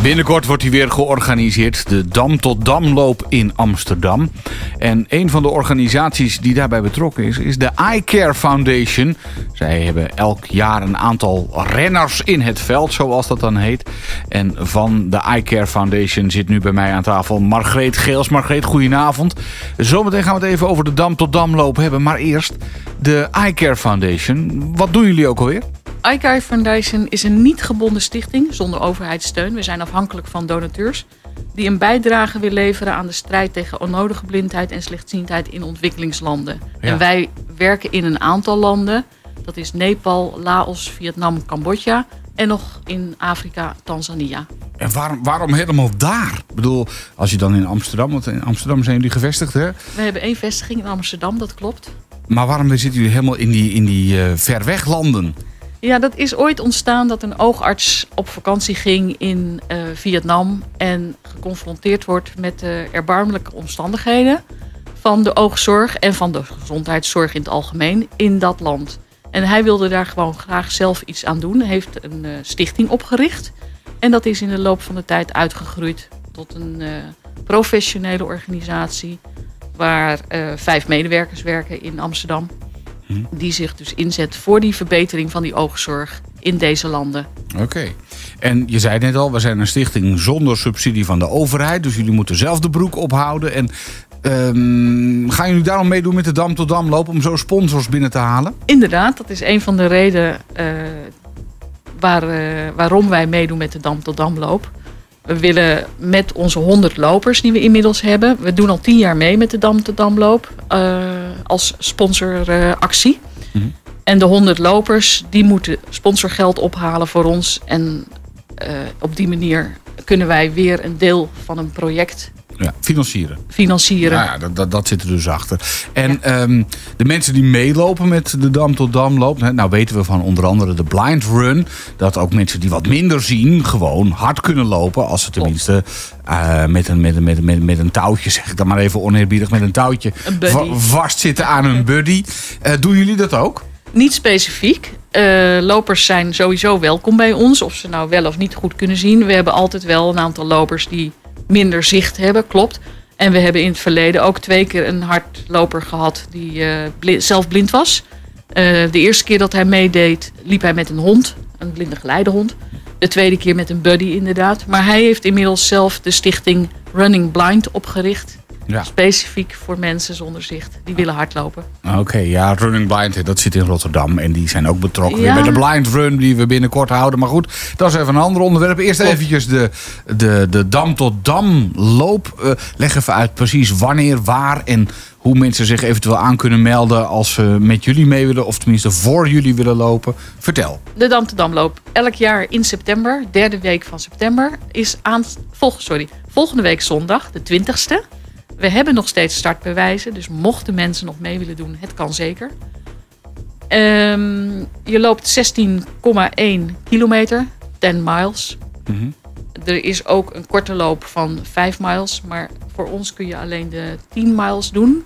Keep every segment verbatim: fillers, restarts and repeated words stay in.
Binnenkort wordt hij weer georganiseerd, de Dam tot Damloop in Amsterdam. En een van de organisaties die daarbij betrokken is, is de iCare Foundation. Zij hebben elk jaar een aantal renners in het veld, zoals dat dan heet. En van de iCare Foundation zit nu bij mij aan tafel Margreet Geels. Margreet, goedenavond. Zometeen gaan we het even over de Dam tot Damloop hebben. Maar eerst de iCare Foundation. Wat doen jullie ook alweer? iCare Foundation is een niet gebonden stichting zonder overheidssteun. We zijn afhankelijk van donateurs die een bijdrage willen leveren aan de strijd tegen onnodige blindheid en slechtziendheid in ontwikkelingslanden. Ja. En wij werken in een aantal landen. Dat is Nepal, Laos, Vietnam, Cambodja en nog in Afrika, Tanzania. En waarom, waarom helemaal daar? Ik bedoel, als je dan in Amsterdam, want in Amsterdam zijn jullie gevestigd, hè? We hebben één vestiging in Amsterdam, dat klopt. Maar waarom zitten jullie helemaal in die, in die uh, ver weg landen? Ja, dat is ooit ontstaan dat een oogarts op vakantie ging in uh, Vietnam en geconfronteerd wordt met de erbarmelijke omstandigheden van de oogzorg en van de gezondheidszorg in het algemeen in dat land. En hij wilde daar gewoon graag zelf iets aan doen. Hij heeft een uh, stichting opgericht en dat is in de loop van de tijd uitgegroeid tot een uh, professionele organisatie waar uh, vijf medewerkers werken in Amsterdam. Die zich dus inzet voor die verbetering van die oogzorg in deze landen. Oké. Okay. En je zei net al, we zijn een stichting zonder subsidie van de overheid. Dus jullie moeten zelf de broek ophouden. En um, gaan jullie daarom meedoen met de Dam tot Damloop om zo sponsors binnen te halen? Inderdaad, dat is een van de redenen uh, waar, uh, waarom wij meedoen met de Dam tot Damloop. We willen met onze honderd lopers die we inmiddels hebben. We doen al tien jaar mee met de Dam tot Damloop uh, als sponsoractie. Uh, mm-hmm. En de honderd lopers die moeten sponsorgeld ophalen voor ons. En uh, op die manier kunnen wij weer een deel van een project ja, financieren. financieren. Nou ja, dat, dat, dat zit er dus achter. En ja. um, de mensen die meelopen met de Dam tot Damloop. Nou weten we van onder andere de Blind Run. Dat ook mensen die wat minder zien gewoon hard kunnen lopen. Als ze tenminste uh, met, een, met, een, met, een, met, een, met een touwtje, zeg ik dan maar even oneerbiedig, met een touwtje va- vastzitten aan hun buddy. Uh, doen jullie dat ook? Niet specifiek. Uh, lopers zijn sowieso welkom bij ons. Of ze nou wel of niet goed kunnen zien. We hebben altijd wel een aantal lopers die minder zicht hebben, klopt. En we hebben in het verleden ook twee keer een hardloper gehad die uh, bl- zelf blind was. Uh, de eerste keer dat hij meedeed, liep hij met een hond, een blinde geleidehond. De tweede keer met een buddy inderdaad. Maar hij heeft inmiddels zelf de stichting Running Blind opgericht. Ja. Specifiek voor mensen zonder zicht die willen hardlopen. Oké, okay, ja, Running Blind, dat zit in Rotterdam. En die zijn ook betrokken ja. weer bij de Blind Run die we binnenkort houden. Maar goed, dat is even een ander onderwerp. Eerst eventjes de, de, de Dam tot Damloop. Uh, leg even uit precies wanneer, waar en hoe mensen zich eventueel aan kunnen melden als ze met jullie mee willen. Of tenminste voor jullie willen lopen. Vertel. De Dam tot Damloop. Elk jaar in september, derde week van september, is aan, volg, sorry, volgende week zondag, de twintigste. We hebben nog steeds startbewijzen, dus mochten mensen nog mee willen doen, het kan zeker. Um, je loopt zestien komma één kilometer, tien miles. Mm-hmm. Er is ook een korte loop van vijf miles, maar voor ons kun je alleen de tien miles doen.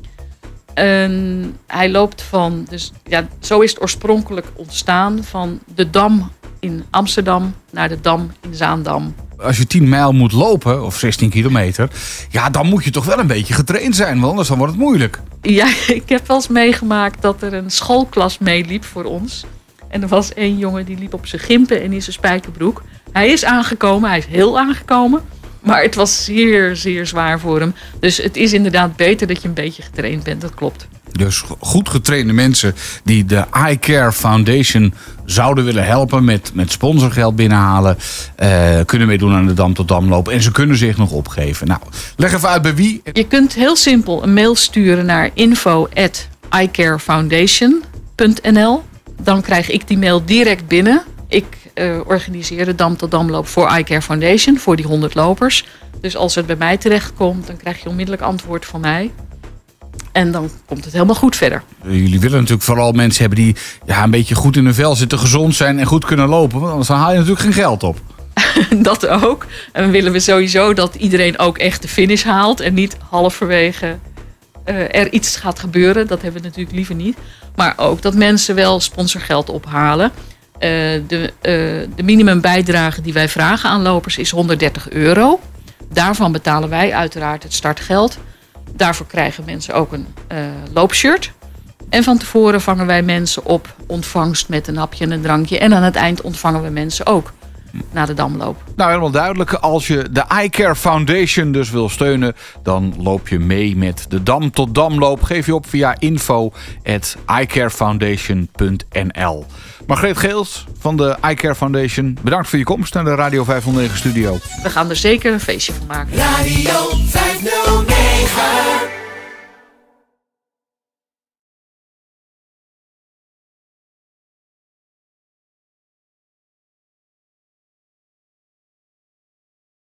En hij loopt van, dus ja, zo is het oorspronkelijk ontstaan, van de Dam in Amsterdam naar de Dam in Zaandam. Als je tien mijl moet lopen, of zestien kilometer, ja, dan moet je toch wel een beetje getraind zijn, want anders dan wordt het moeilijk. Ja, ik heb wel eens meegemaakt dat er een schoolklas meeliep voor ons. En er was één jongen die liep op zijn gimpen en in zijn spijkerbroek. Hij is aangekomen, hij is heel aangekomen, maar het was zeer, zeer zwaar voor hem. Dus het is inderdaad beter dat je een beetje getraind bent, dat klopt. Dus goed getrainde mensen die de iCare Foundation zouden willen helpen met, met sponsorgeld binnenhalen, uh, kunnen meedoen aan de Dam tot Damloop. En ze kunnen zich nog opgeven. Nou, leg even uit bij wie. Je kunt heel simpel een mail sturen naar info at i care foundation punt n l. Dan krijg ik die mail direct binnen. Ik uh, organiseer de Dam tot Damloop voor iCare Foundation, voor die honderd lopers. Dus als het bij mij terechtkomt, dan krijg je onmiddellijk antwoord van mij. En dan komt het helemaal goed verder. Jullie willen natuurlijk vooral mensen hebben die ja, een beetje goed in hun vel zitten, gezond zijn en goed kunnen lopen. Want anders haal je natuurlijk geen geld op. Dat ook. En dan willen we sowieso dat iedereen ook echt de finish haalt. En niet halverwege uh, er iets gaat gebeuren. Dat hebben we natuurlijk liever niet. Maar ook dat mensen wel sponsorgeld ophalen. de, uh, de minimumbijdrage die wij vragen aan lopers is honderddertig euro. Daarvan betalen wij uiteraard het startgeld. Daarvoor krijgen mensen ook een uh, loopshirt. En van tevoren vangen wij mensen op ontvangst met een hapje en een drankje. En aan het eind ontvangen we mensen ook na de damloop. Nou, helemaal duidelijk. Als je de iCare Foundation dus wil steunen, dan loop je mee met de Dam tot Damloop. Geef je op via info at icarefoundation punt n l. Margreet Geels van de iCare Foundation, bedankt voor je komst naar de Radio vijfhonderdnegen studio. We gaan er zeker een feestje van maken. Radio